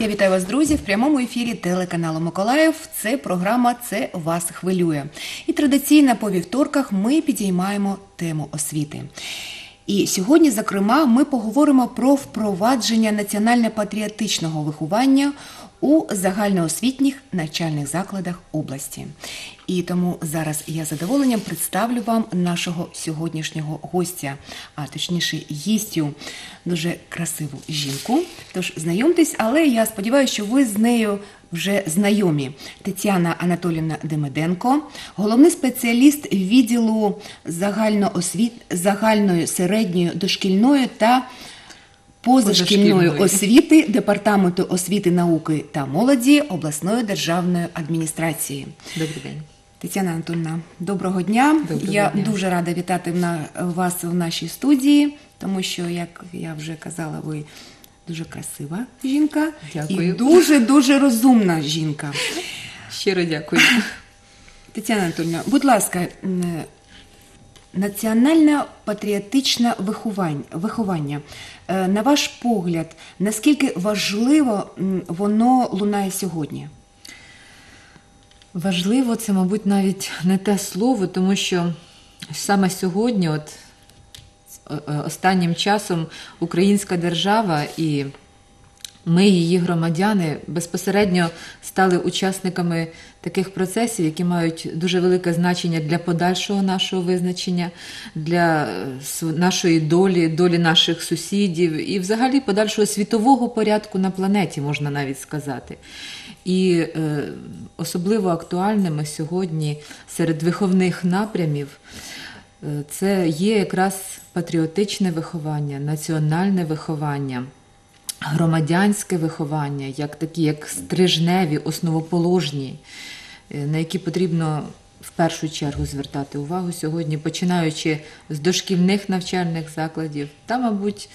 Я вітаю вас, друзі, в прямому ефірі телеканалу Миколаїв. Це програма «Це вас хвилює». І традиційно по вівторках ми підіймаємо тему освіти. І сьогодні, зокрема, ми поговоримо про впровадження національно-патріотичного виховання у загальноосвітніх навчальних закладах області. І тому зараз я з задоволенням представлю вам нашого сьогоднішнього гостя, а точніше гістю, дуже красиву жінку. Тож знайомтесь, але я сподіваюся, що ви з нею вже знайомі. Тетяна Анатоліївна Демиденко, головний спеціаліст відділу загальної, середньої, дошкільної та позашкільної освіти Департаменту освіти, науки та молоді обласної державної адміністрації. Добрий день. Тетяна Анатольовна, доброго дня. Я дуже рада вітати вас в нашій студії, тому що, як я вже казала, ви дуже красива жінка. Дякую. І дуже-дуже розумна жінка. Щиро дякую. Тетяна Анатольовна, будь ласка, національно-патріотичне виховання. На ваш погляд, наскільки важливо воно лунає сьогодні? Важливо – це, мабуть, навіть не те слово, тому що саме сьогодні, останнім часом, українська держава і ми, її громадяни, безпосередньо стали учасниками таких процесів, які мають дуже велике значення для подальшого нашого визначення, для нашої долі наших сусідів і взагалі подальшого світового порядку на планеті, можна навіть сказати. І особливо актуальними сьогодні серед виховних напрямів це є якраз патріотичне виховання, національне виховання, громадянське виховання, як стрижневі, основоположні, на які потрібно в першу чергу звертати увагу сьогодні, починаючи з дошкільних навчальних закладів. Та, мабуть,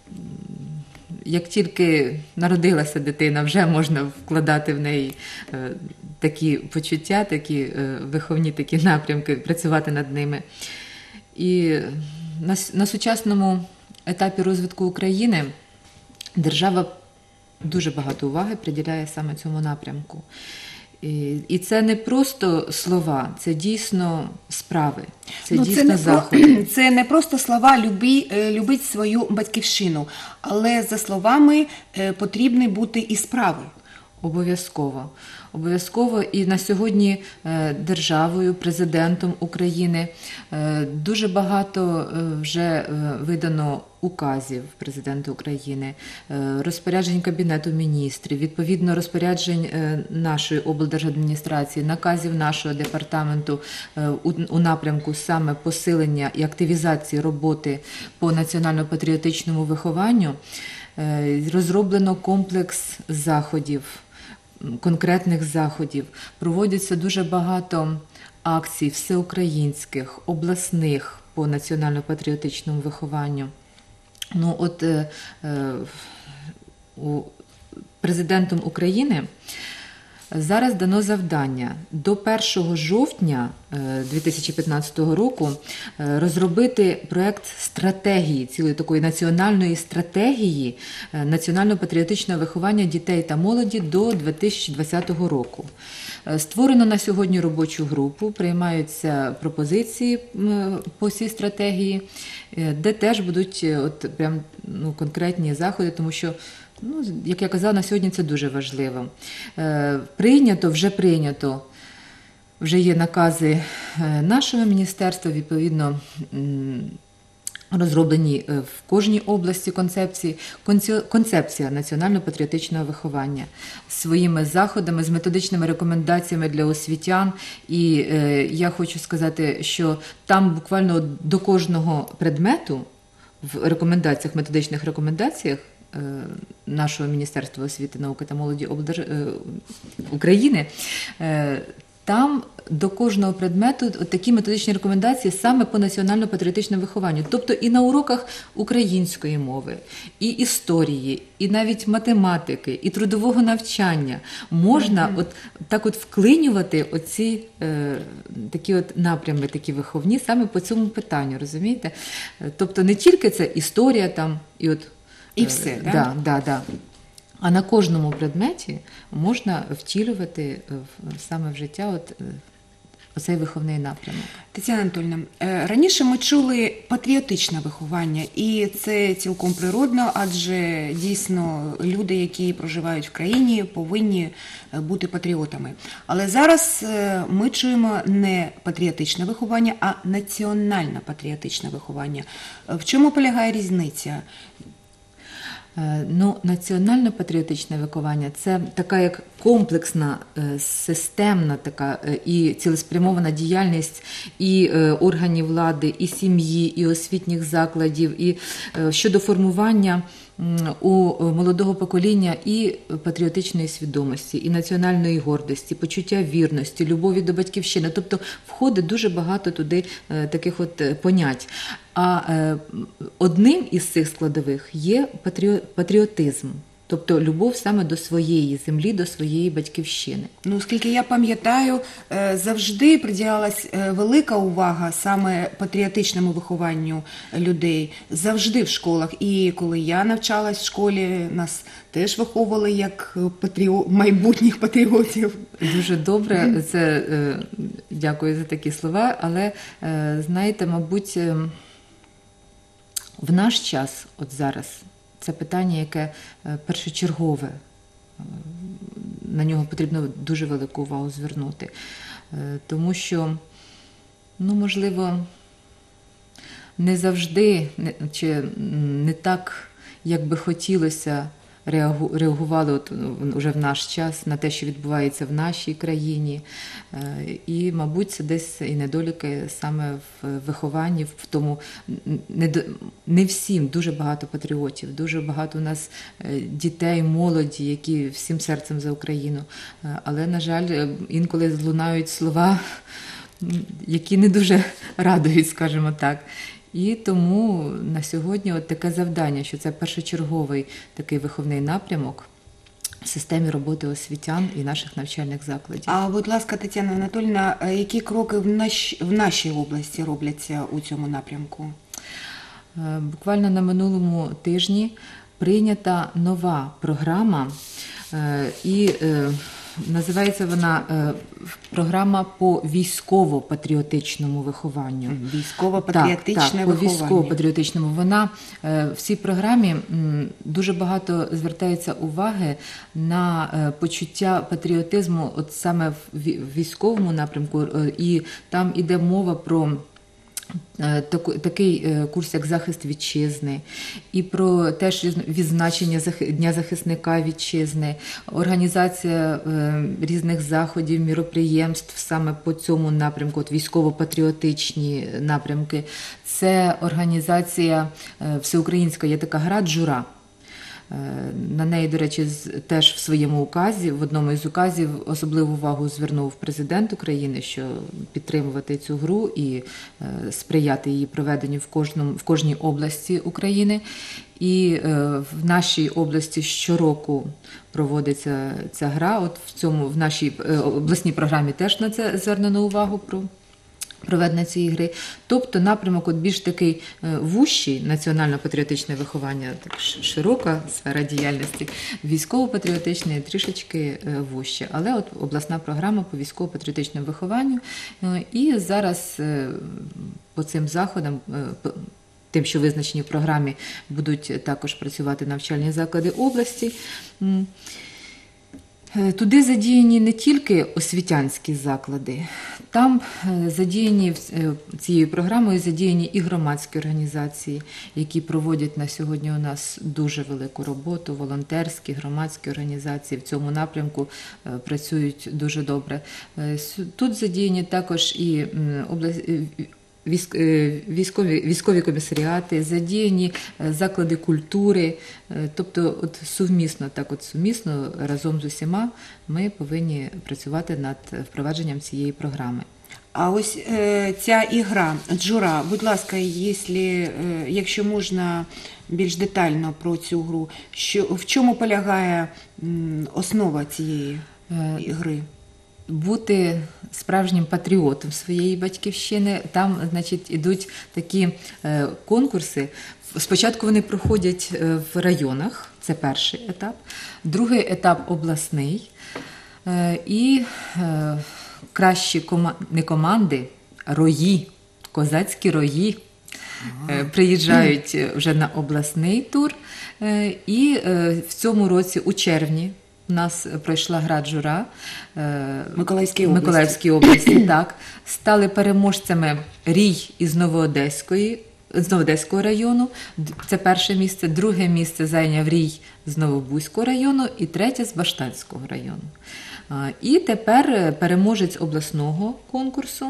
як тільки народилася дитина, вже можна вкладати в неї такі почуття, такі виховні такі напрямки, працювати над ними. І на сучасному етапі розвитку України держава дуже багато уваги приділяє саме цьому напрямку. І це не просто слова, це дійсно справи, це дійсно заходи. Це не просто слова «любіть свою батьківщину», але за словами потрібні бути і справи. Обов'язково. Обов'язково і на сьогодні державою, президентом України дуже багато вже видано указів президента України, розпоряджень Кабінету міністрів, відповідно розпоряджень нашої облдержадміністрації, наказів нашого департаменту у напрямку саме посилення і активізації роботи по національно-патріотичному вихованню. Розроблено комплекс заходів, конкретних заходів. Проводиться дуже багато акцій всеукраїнських, обласних по національно-патріотичному вихованню. Президентом України зараз дано завдання до 1 жовтня 2015 року розробити проєкт стратегії, цілої такої національної стратегії національно-патріотичного виховання дітей та молоді до 2020 року. Створено на сьогодні робочу групу, приймаються пропозиції по цій стратегії, де теж будуть конкретні заходи, тому що, як я казала, на сьогодні це дуже важливо. Вже є накази нашого міністерства, відповідно, розроблені в кожній області концепція національно-патріотичного виховання своїми заходами, з методичними рекомендаціями для освітян. І я хочу сказати, що там буквально до кожного предмету в рекомендаціях, методичних рекомендаціях нашого Міністерства освіти, науки та молоді України, там до кожного предмету такі методичні рекомендації саме по національно-патріотичному вихованню. Тобто і на уроках української мови, і історії, і навіть математики, і трудового навчання можна так вклинювати оці такі напрями, такі виховні, саме по цьому питанню, розумієте? Тобто не тільки це історія там, і все, да? Да. А на кожному предметі можна втілювати саме в життя оцей виховний напрямок. Тетяна Анатольовна, раніше ми чули патріотичне виховання, і це цілком природно, адже дійсно люди, які проживають в країні, повинні бути патріотами. Але зараз ми чуємо не патріотичне виховання, а національно-патріотичне виховання. В чому полягає різниця? Національно-патріотичне виховання – це така як комплексна, системна така і цілеспрямована діяльність і органів влади, і сім'ї, і освітніх закладів, і щодо формування у молодого покоління і патріотичної свідомості, і національної гордості, почуття вірності, любові до батьківщини. Тобто входить дуже багато туди таких понять. А одним із цих складових є патріотизм. Тобто любов саме до своєї землі, до своєї батьківщини. Оскільки я пам'ятаю, завжди приділялась велика увага саме патріотичному вихованню людей. Завжди в школах. І коли я навчалась в школі, нас теж виховували як майбутніх патріотів. Дуже добре, це дякую за такі слова, але знаєте, мабуть, в наш час, от зараз, це питання, яке першочергове, на нього потрібно дуже велику увагу звернути. Тому що, можливо, не завжди, чи не так, як би хотілося, реагували вже в наш час на те, що відбувається в нашій країні. І, мабуть, це десь і недоліки саме в вихованні, в тому, не всім, дуже багато патріотів, дуже багато у нас дітей, молоді, які всім серцем за Україну. Але, на жаль, інколи лунають слова, які не дуже радують, скажімо так. І тому на сьогодні таке завдання, що це першочерговий такий виховний напрямок в системі роботи освітян і наших навчальних закладів. А, будь ласка, Тетяна Анатольовна, які кроки в нашій області робляться у цьому напрямку? Буквально на минулому тижні прийнята нова програма, і називається вона програма по військово-патріотичному вихованню. Військово-патріотичне виховання. По військово-патріотичному. Вона в цій програмі дуже багато звертається уваги на почуття патріотизму от саме в військовому напрямку, і там іде мова про такий курс, як захист вітчизни, і про теж відзначення Дня захисника вітчизни, організація різних заходів, міроприємств саме по цьому напрямку, от військово-патріотичні напрямки. Це організація всеукраїнська, є така гра «Джура». На неї, до речі, теж в своєму указі, в одному із указів особливу увагу звернув президент України, що підтримувати цю гру і сприяти її проведенню в кожній області України. І в нашій області щороку проводиться ця гра. От в нашій обласній програмі теж на це звернено увагу про проведення цієї гри. Тобто напрямок більш такий вужчий, національно-патріотичне виховання, так широка сфера діяльності, військово-патріотичне трішечки вужче. Але от обласна програма по військово-патріотичному вихованню. І зараз по цим заходам, тим, що визначені в програмі, будуть також працювати навчальні заклади області. Туди задіяні не тільки освітянські заклади, там задіяні цією програмою задіяні і громадські організації, які проводять на сьогодні у нас дуже велику роботу, волонтерські, громадські організації в цьому напрямку працюють дуже добре. Тут задіяні також і військові комісаріати, задіяні заклади культури, тобто сумісно разом з усіма ми повинні працювати над впровадженням цієї програми. А ось ця ігра «Джура», будь ласка, якщо можна більш детально про цю гру, в чому полягає основа цієї гри? Бути справжнім патріотом своєї батьківщини. Там, значить, ідуть такі конкурси. Спочатку вони проходять в районах, Це перший етап. Другий етап обласний. І кращі не команди, рої, козацькі рої приїжджають вже на обласний тур. І в цьому році, у червні, у нас пройшла гра Джура Миколаївській області, так, стали переможцями рій із Новоодеського району, це перше місце, друге місце зайняв рій з Новобузького району і третє з Баштанського району. І тепер переможець обласного конкурсу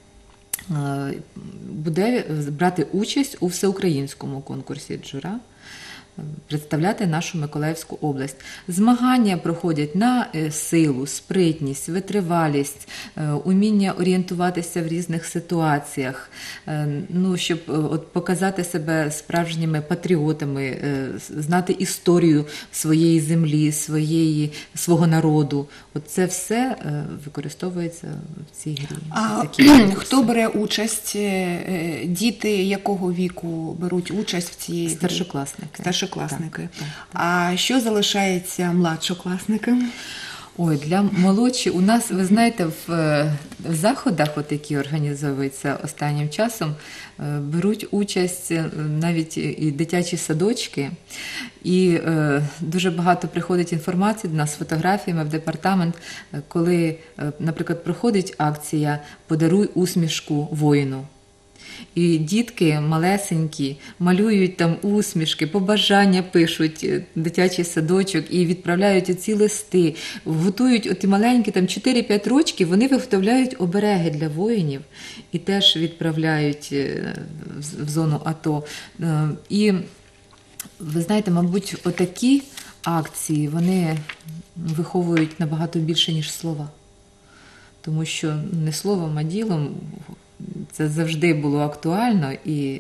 буде брати участь у всеукраїнському конкурсі Джура, представляти нашу Миколаївську область. Змагання проходять на силу, спритність, витривалість, уміння орієнтуватися в різних ситуаціях, щоб показати себе справжніми патріотами, знати історію своєї землі, свого народу. Це все використовується в цій грі. А хто бере участь? Діти якого віку беруть участь в цій грі? Старшокласники. Так. А що залишається младшокласникам? Ой, для молодших у нас, ви знаєте, в заходах, які організовуються останнім часом, беруть участь навіть і дитячі садочки. І дуже багато приходить інформації до нас з фотографіями в департамент, коли, наприклад, проходить акція «Подаруй усмішку воїну». І дітки малесенькі малюють там усмішки, побажання пишуть, дитячий садочок, і відправляють оці листи, готують оті маленькі, там 4-5 рочків, вони виготовляють обереги для воїнів і теж відправляють в зону АТО. І ви знаєте, мабуть, отакі акції, вони виховують набагато більше, ніж слова. Тому що не словом, а ділом це завжди було актуально, і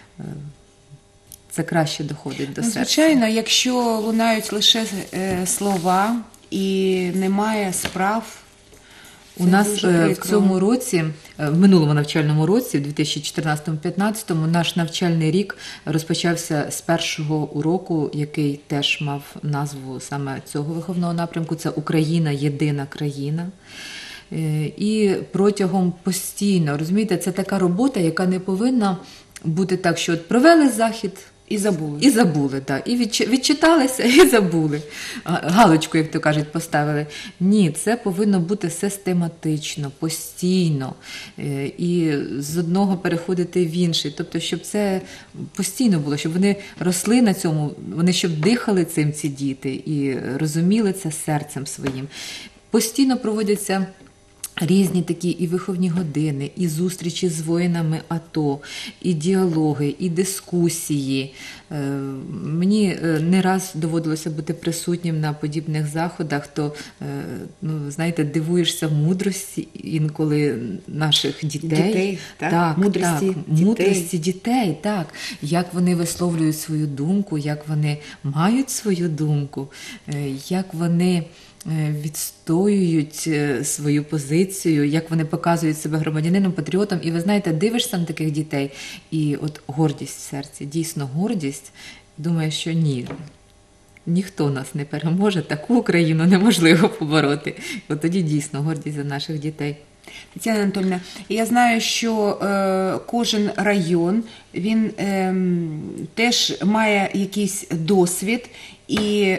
це краще доходить до серця. Звичайно, якщо лунають лише слова і немає справ. У нас в цьому році, в минулому навчальному році, в 2014-2015, наш навчальний рік розпочався з першого уроку, який теж мав назву саме цього виховного напрямку. Це «Україна – єдина країна». І протягом постійно, розумієте, це така робота, яка не повинна бути так, що от провели захід і забули. І забули, так. І відчиталися, і забули. Галочку, як то кажуть, поставили. Ні, це повинно бути систематично, постійно. І з одного переходити в інший. Тобто, щоб це постійно було, щоб вони росли на цьому, вони щоб дихали цим ці діти і розуміли це серцем своїм. Постійно проводяться різні такі і виховні години, і зустрічі з воїнами АТО, і діалоги, і дискусії. Мені не раз доводилося бути присутнім на подібних заходах, то, знаєте, дивуєшся мудрості інколи наших дітей. Так, мудрості дітей, так. Як вони висловлюють свою думку, як вони мають свою думку, як вони відстоюють свою позицію, як вони показують себе громадянином, патріотом. І ви знаєте, дивишся на таких дітей, і от гордість в серці, дійсно гордість. Думаю, що ні, ніхто нас не переможе, таку Україну неможливо побороти. От тоді дійсно гордість за наших дітей. Тетяна Анатольовна, я знаю, що кожен район, він теж має якийсь досвід і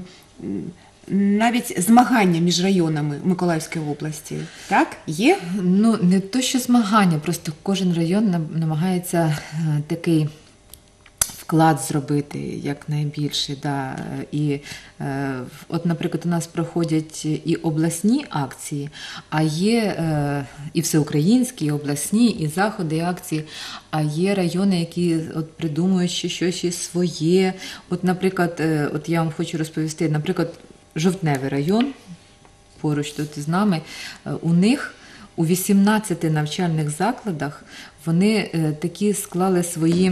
навіть змагання між районами Миколаївської області, так? Є? Не то, що змагання, просто кожен район намагається такий вклад зробити якнайбільше. Да. І от, наприклад, у нас проходять і обласні акції, а є і всеукраїнські, і обласні, і заходи, і акції, а є райони, які от придумують щось своє. От, наприклад, от я вам хочу розповісти, наприклад, Жовтневий район, поруч тут з нами, у них у 18 навчальних закладах вони такі склали свої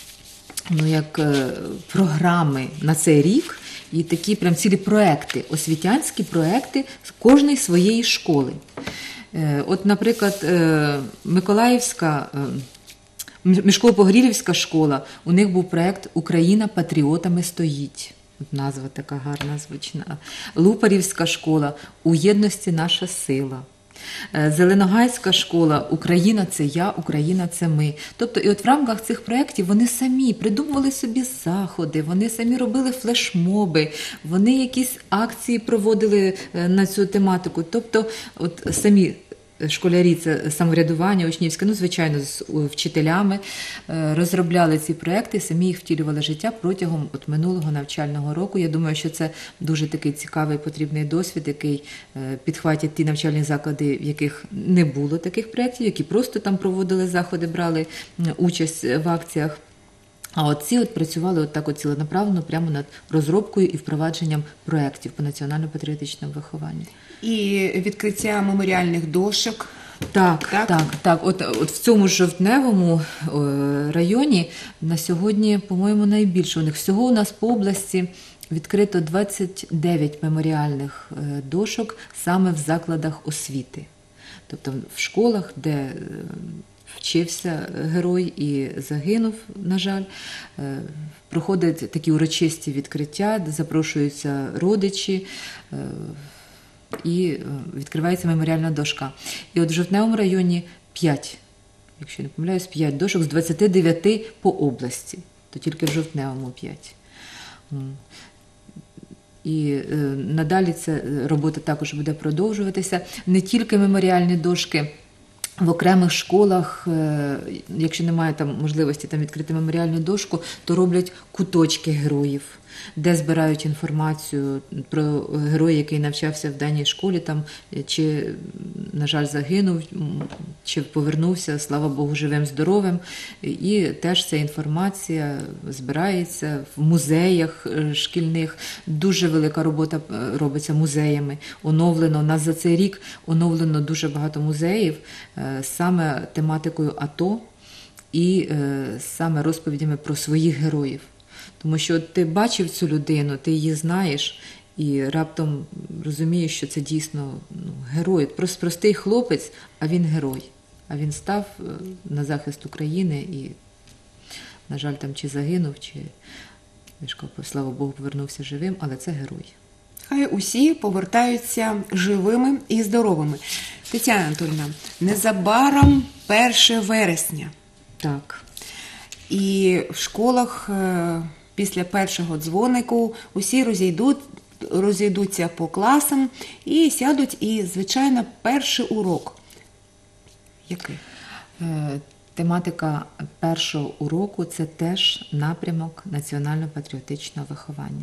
програми на цей рік, і такі прям цілі проекти, освітянські проекти з кожної своєї школи. От, наприклад, Мішково-Погрілівська школа, у них був проект «Україна патріотами стоїть». От назва така гарна, звучна. Лупарівська школа «У єдності наша сила». Зеленогайська школа «Україна – це я, Україна – це ми». Тобто, і от в рамках цих проєктів вони самі придумували собі заходи, вони самі робили флешмоби, вони якісь акції проводили на цю тематику. Тобто, от самі школярі, це самоврядування учнівське, ну, звичайно, з вчителями, розробляли ці проекти, самі їх втілювали в життя протягом от минулого навчального року. Я думаю, що це дуже такий цікавий, потрібний досвід, який підхватять ті навчальні заклади, в яких не було таких проєктів, які просто там проводили заходи, брали участь в акціях. А от ці от працювали от так от ціленаправленно прямо над розробкою і впровадженням проєктів по національно-патріотичному вихованню. І відкриття меморіальних дошок. Так. От в цьому жовтневому районі на сьогодні, по-моєму, найбільше. У них всього у нас по області відкрито 29 меморіальних дошок саме в закладах освіти. Тобто в школах, де вчився герой і загинув, на жаль, проходять такі урочисті відкриття, де запрошуються родичі, і відкривається меморіальна дошка. І от в Жовтневому районі 5, якщо не помиляюсь, 5 дошок з 29 по області, то тільки в Жовтневому 5. І надалі ця робота також буде продовжуватися. Не тільки меморіальні дошки. В окремих школах, якщо немає там можливості там відкрити меморіальну дошку, то роблять куточки героїв, де збирають інформацію про героя, який навчався в даній школі, там, чи, на жаль, загинув, чи повернувся, слава Богу, живим, здоровим. І теж ця інформація збирається в музеях шкільних. Дуже велика робота робиться музеями. Оновлено, у нас за цей рік оновлено дуже багато музеїв саме тематикою АТО і саме розповідями про своїх героїв. Тому що ти бачив цю людину, ти її знаєш, і раптом розумієш, що це дійсно герой. Простий хлопець, а він герой. А він став на захист України і, на жаль, там чи загинув, чи, слава Богу, повернувся живим, але це герой. Хай усі повертаються живими і здоровими. Тетяна Анатольовна, незабаром 1 вересня. Так. І в школах після першого дзвонику усі розійдуться по класам і сядуть, і, звичайно, перший урок. Який? Тематика першого уроку – це теж напрямок національно-патріотичного виховання.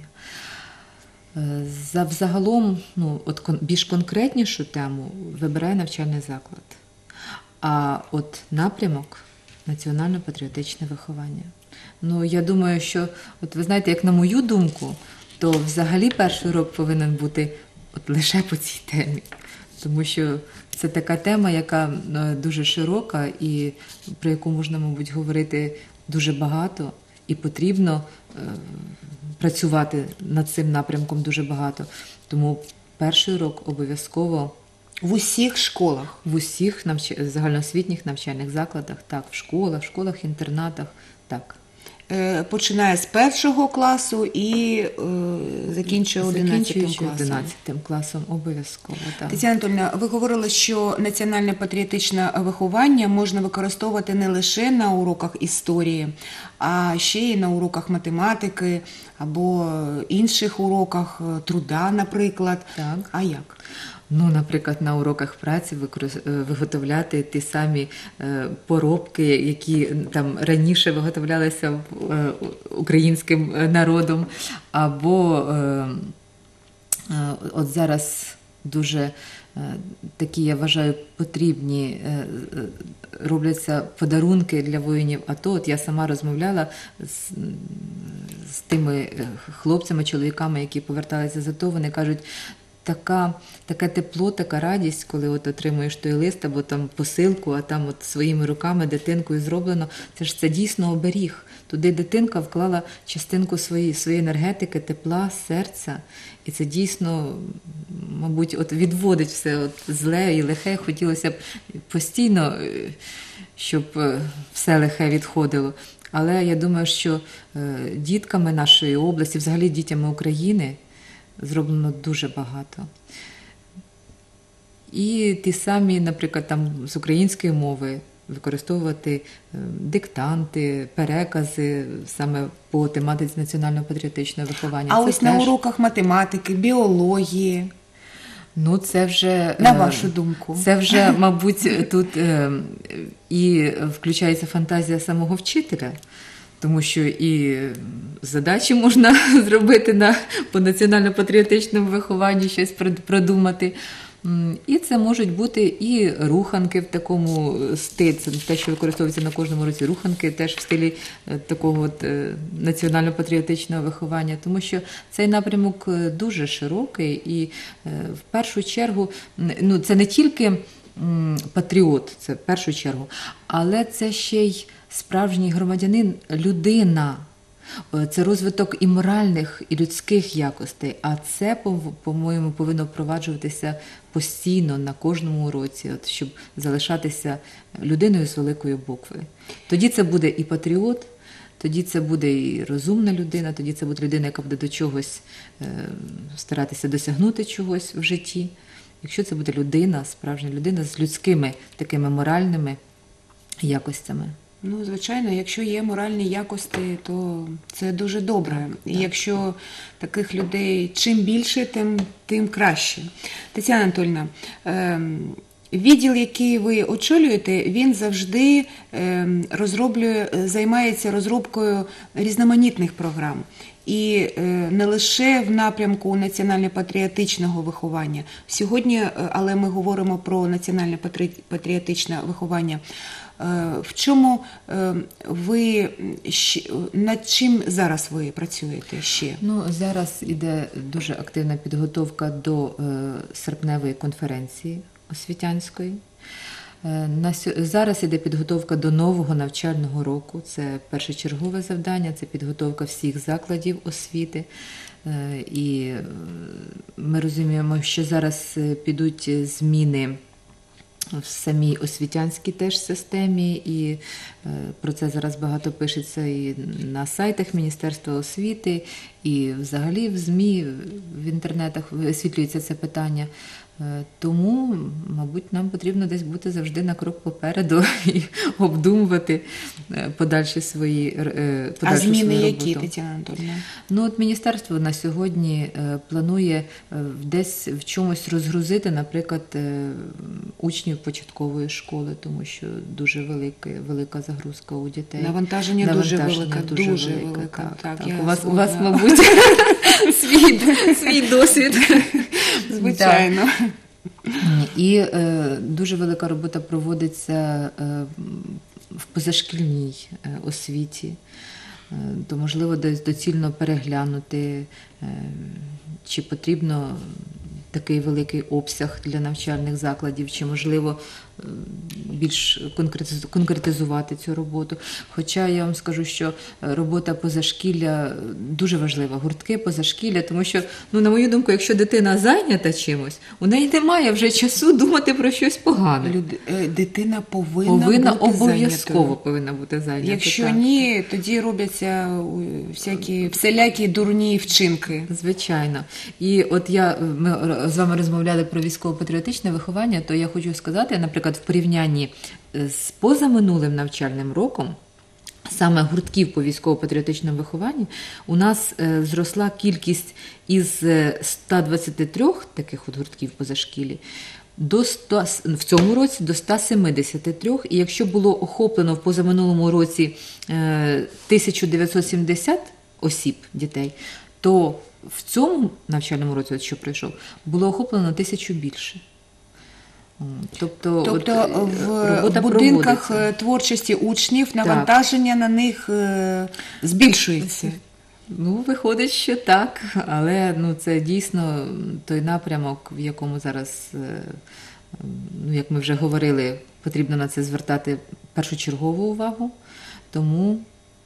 Взагалом, більш конкретнішу тему вибирає навчальний заклад. А от напрямок – національно-патріотичне виховання. Я думаю, що, ви знаєте, як на мою думку, то взагалі перший урок повинен бути лише по цій темі. Тому що це така тема, яка дуже широка і про яку можна, мабуть, говорити дуже багато і потрібно працювати над цим напрямком дуже багато. Тому перший урок обов'язково в усіх школах? В усіх загальноосвітніх навчальних закладах, так, в школах, інтернатах, так. Починає з 1 класу і закінчує 11 класом. 11 класом, обов'язково, так. Тетяна Анатольовна, ви говорили, що національно-патріотичне виховання можна використовувати не лише на уроках історії, а ще й на уроках математики або інших уроках труда, наприклад. Так. А як? Наприклад, на уроках праці виготовляти ті самі поробки, які там раніше виготовлялися українським народом, або от зараз дуже такі, я вважаю, потрібні робляться подарунки для воїнів АТО. От я сама розмовляла з тими хлопцями, чоловіками, які поверталися з АТО, вони кажуть, таке тепло, така радість, коли отримуєш той лист або там посилку, а там своїми руками, дитинкою зроблено. Це дійсно оберіг. Туди дитинка вклала частинку своєї енергетики, тепла, серця. І це дійсно, мабуть, відводить все зле і лихе. Хотілося б постійно, щоб все лихе відходило. Але я думаю, що дітками нашої області, взагалі дітями України, зроблено дуже багато. І ті самі, наприклад, там з української мови використовувати диктанти, перекази саме по тематиці національно-патріотичного виховання. А Це ось на теж, уроках математики, біології, ну, це вже, на вашу думку? це вже, мабуть, тут і включається фантазія самого вчителя, тому що і задачі можна зробити по національно-патріотичному вихованню, щось продумати. І це можуть бути і руханки в такому стилі, це те, що використовується на кожному році, руханки теж в стилі такого от національно-патріотичного виховання, тому що цей напрямок дуже широкий і в першу чергу, ну, це не тільки патріот, це в першу чергу, але це ще й справжній громадянин, людина. Це розвиток і моральних, і людських якостей, а це, по-моєму, повинно впроваджуватися постійно на кожному уроці, от, щоб залишатися людиною з великої букви. Тоді це буде і патріот, тоді це буде і розумна людина, тоді це буде людина, яка буде до чогось старатися досягнути чогось в житті. Якщо це буде людина, справжня людина з людськими такими моральними якостями. Ну, звичайно, якщо є моральні якості, то це дуже добре. І якщо таких людей чим більше, тим краще. Тетяна Анатольовна, відділ, який ви очолюєте, він завжди займається розробкою різноманітних програм. І не лише в напрямку національно-патріотичного виховання. Сьогодні, але ми говоримо про національно-патріотичне виховання. В чому над чим зараз ви працюєте ще? Ну, зараз іде дуже активна підготовка до серпневої конференції освітянської. Зараз іде підготовка до нового навчального року. Це першочергове завдання, це підготовка всіх закладів освіти. І ми розуміємо, що зараз підуть зміни в самій освітянській теж системі, і про це зараз багато пишеться і на сайтах Міністерства освіти, і взагалі в ЗМІ, в інтернетах висвітлюється це питання. Тому, мабуть, нам потрібно десь бути завжди на крок попереду і обдумувати подальші свої А зміни свою які, роботу. Тетяна Анатольовна? Ну, от міністерство на сьогодні планує десь в чомусь розгрузити, наприклад, учнів початкової школи, тому що дуже велика загрузка у дітей. Навантаження дуже велике. Так. Я У вас, мабуть, свій досвід. Звичайно. І дуже велика робота проводиться в позашкільній освіті. То, можливо, десь доцільно переглянути, чи потрібно такий великий обсяг для навчальних закладів, чи, можливо, більш конкретизувати цю роботу. Хоча я вам скажу, що робота позашкілля дуже важлива, гуртки позашкілля, тому що, ну, на мою думку, якщо дитина зайнята чимось, у неї немає вже часу думати про щось погане. Дитина повинна бути обов'язково зайнятою. повинна бути зайнята. Якщо так. ні, тоді робляться всілякі дурні вчинки. Звичайно. І от ми з вами розмовляли про військово-патріотичне виховання, то я хочу сказати, наприклад, в порівнянні з позаминулим навчальним роком, саме гуртків по військово-патріотичному вихованню, у нас зросла кількість із 123 таких от гуртків позашкілі в цьому році до 173, і якщо було охоплено в позаминулому році 1970 осіб, дітей, то в цьому навчальному році, що пройшов, було охоплено 1000 більше. Тобто в будинках творчості учнів навантаження на них збільшується. Ну, виходить, що так, але це дійсно той напрямок, в якому зараз, як ми вже говорили, потрібно на це звертати першочергову увагу, тому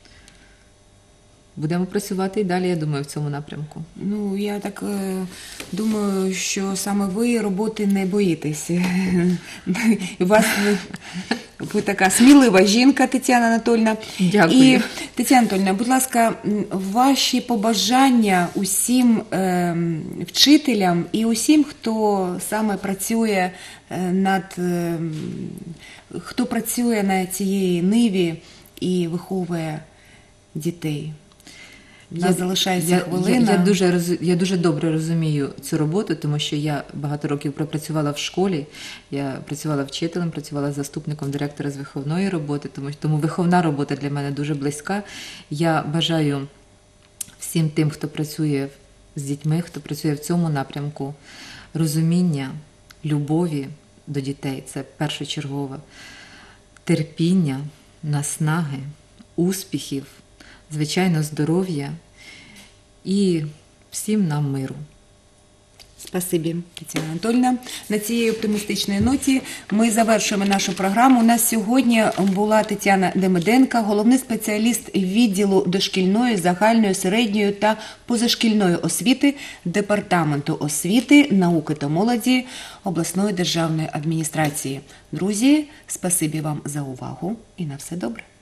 будемо працювати і далі, я думаю, в цьому напрямку. Ну, я так думаю, що саме ви роботи не боїтеся. ви така смілива жінка, Тетяна Анатольовна. Дякую. І, Тетяна Анатольовна, будь ласка, ваші побажання усім вчителям і усім, хто саме працює хто працює на цієї ниві і виховує дітей. У нас залишається хвилина. Я дуже добре розумію цю роботу, тому що я багато років пропрацювала в школі, я працювала вчителем, працювала заступником директора з виховної роботи, тому виховна робота для мене дуже близька. Я бажаю всім тим, хто працює з дітьми, хто працює в цьому напрямку, розуміння, любові до дітей, це першочергове, терпіння, наснаги, успіхів, звичайно, здоров'я і всім нам миру. Спасибі, Тетяна Анатольовна. На цій оптимістичній ноті ми завершуємо нашу програму. У нас сьогодні була Тетяна Демиденко, головний спеціаліст відділу дошкільної, загальної, середньої та позашкільної освіти Департаменту освіти, науки та молоді обласної державної адміністрації. Друзі, спасибі вам за увагу і на все добре.